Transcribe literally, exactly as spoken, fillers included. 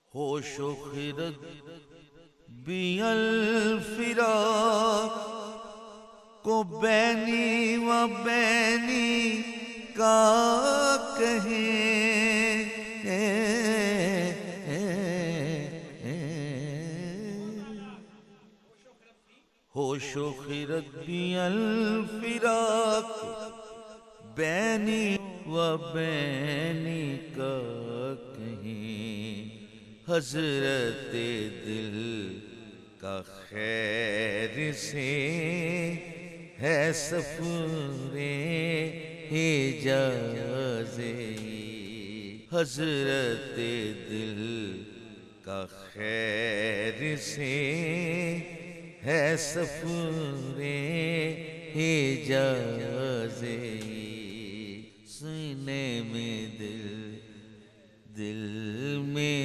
ہوش و خرد بھی الفراق کو بینی و بینی کا کہیں، ہوش و خرد بھی الفراق بینی و بینی کا کہیں، حضرت دل کا خیر سے ہے سفر حجازی، حضرت دل کا خیر سے ہے سفر حجازی، سینے میں دل دل میں